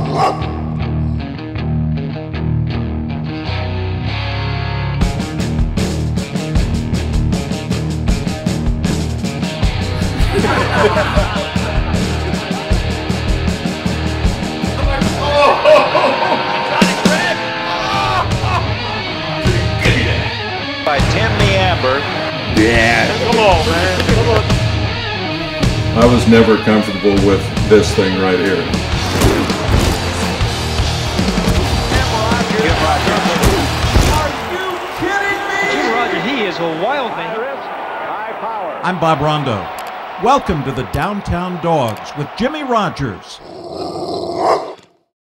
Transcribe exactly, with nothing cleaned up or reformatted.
By Tim the Amber. Yeah. Come on, man. Come on. I was never comfortable with this thing right here. Are you kidding me? Jim Rodgers, he is a wild man. High power. I'm Bob Rondo. Welcome to the Downtown Dawgs with Jimmy Rodgers.